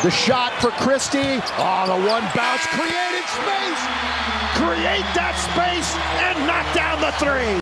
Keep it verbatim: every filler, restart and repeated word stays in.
The shot for Christie. Oh, the one bounce created space. Create that space and knock down the three.